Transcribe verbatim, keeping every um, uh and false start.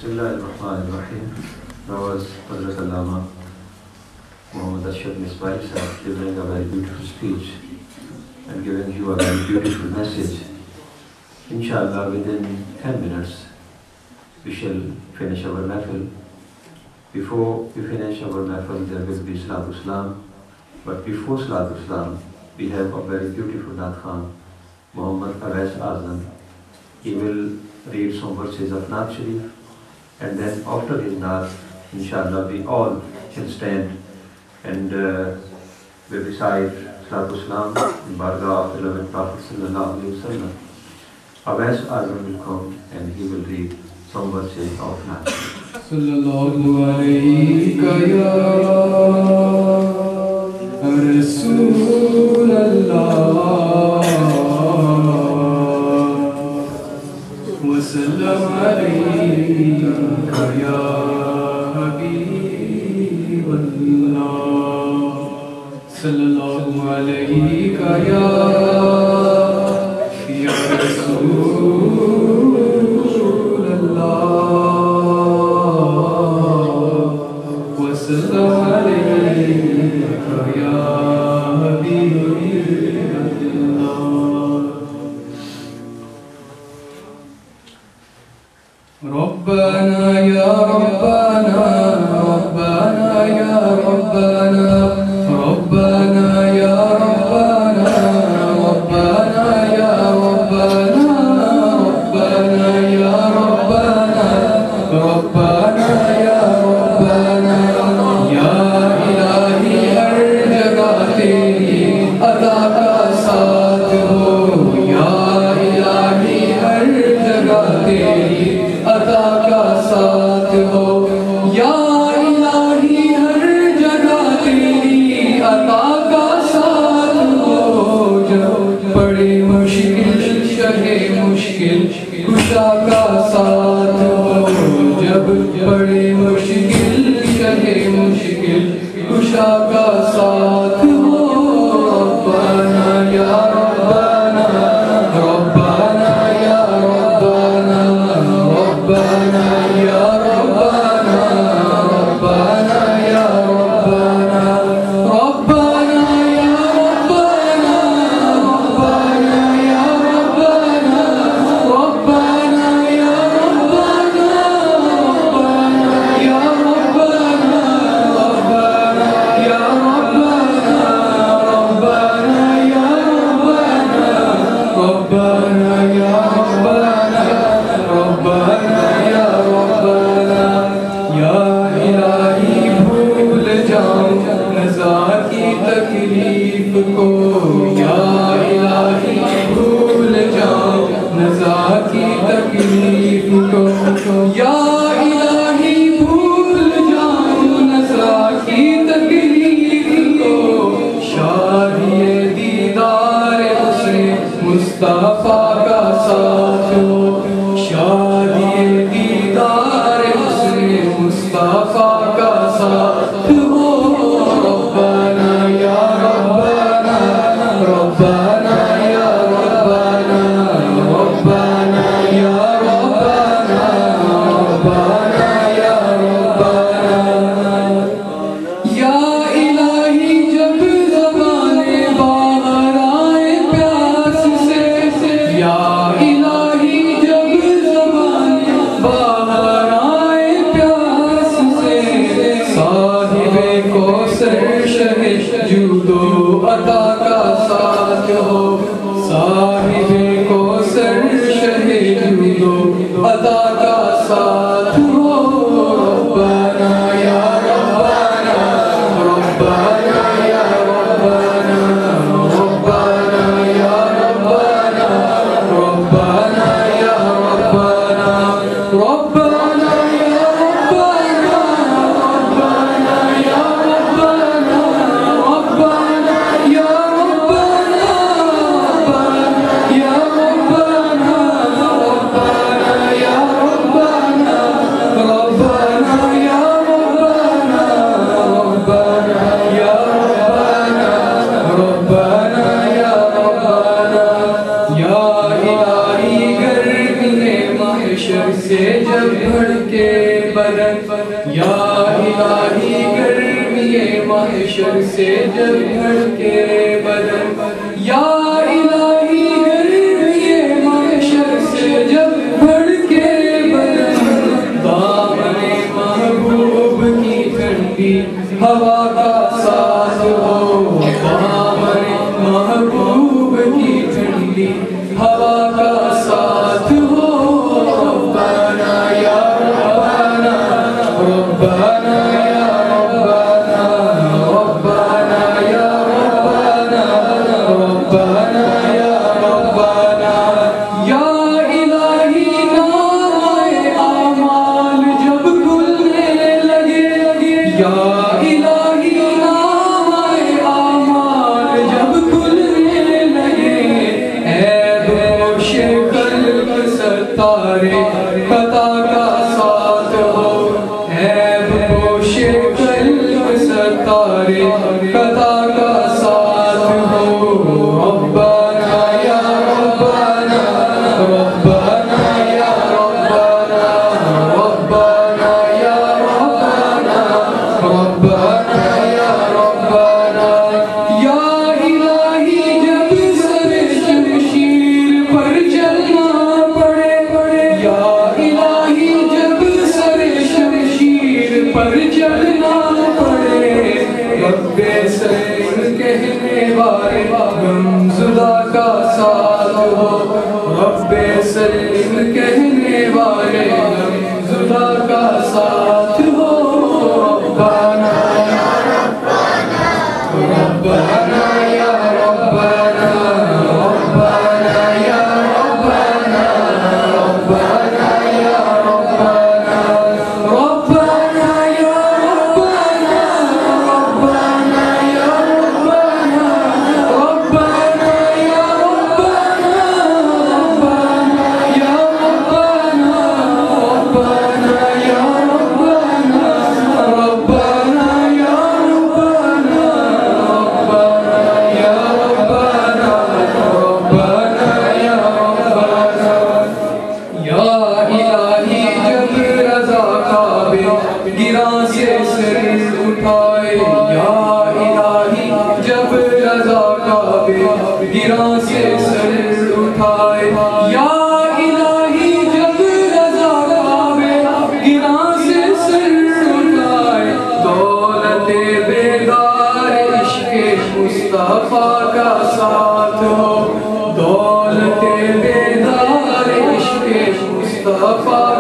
Bismillahirrahmanirrahim. That was Hazrat Allama Muhammad Ashraf Misbah Sahib delivering a very beautiful speech and giving you a very beautiful message. Inshallah, within ten minutes, we shall finish our mahfil. Before we finish our mahfil, there will be Salatul Islam. But before Salatul Islam, we have a very beautiful Naat Khan, Muhammad Awais Azam. He will read some verses of Naat Sharif, and then after his Naat, inshallah, we all can stand and uh, we recite Salatul Islam in Bargah of the beloved Prophet Sallallahu Alaihi Wasallam. Awais Azam will come and he will read some verses of Naat Sharif. Sallallahu Alayka Ya Rasulallah wa sallam alayka ya Habiballah. Sallallahu alayka ya ya Rasulallah wa sallam alayka ya ربنا يا ربنا ربنا يا ربنا ربنا يا ربنا ربنا يا ربنا ربنا يا ربنا ربنا يا ربنا يا إلهي ہر جگہ تیری عطا کا ساتھ ہو یا الہی ہر جگہ تیری عطا کا ساتھ ہو یا الہی ہر جگہ تیری عطا کا ساتھ ہو جب بڑی مشکل شہے مشکل کشا کا ساتھ ہو جب بڑی مشکل شہے مشکل کشا کا ساتھ ہو ربنا یا ربنا ربنا یا ربنا ربنا یا ربنا ربنا یا ربنا ربنا یا ربنا ربنا یا ربنا ربنا یا ربنا ربنا یا ربنا ربنا یا محشر سے جب بھڑکے بدن یا الہی گرمی محشر سے جب بھڑکے بدن یا الہی گرمی محشر سے جب بھڑکے بدن دامن محبوب کی ٹھنڈی ہوا کا ساتھ ہو دامن محبوب کی ٹھنڈی ہوا کا ساتھ ہو ربنا یا ربنا ربنا یا ربنا ربنا یا ربنا ربنا یا ربنا یا الہی نامۂ اعمال جب کھلنے لگے یا الہی نامۂ اعمال جب کھلنے لگے ستارے خطا کا ساتھ ہو عیب پوش قلب ستارے خطا کا ساتھ ہو ربنا یا ربنا ربنا یا ربنا ربنا یا ربنا ربنا یا ربنا یا الہی جب سر شمشیر پر چلنا پر چلنا پڑے رب سلیم کہنے والے غمزدہ کا ساتھ ہو رب سلیم کہنے والے غمزدہ کا ساتھ ہو ربنا یا ربنا ربنا یا ربنا ربنا یا ربنا ربنا یا ربنا گراں سے سر اٹھائے یا الہی جب رضا کعبے گراں سے سر اٹھائے یا الہی جب رضا کعبے گراں سے سر اٹھائے دولت بیدار عشق مصطفیٰ کا ساتھ ہو دولت بیدار عشق مصطفیٰ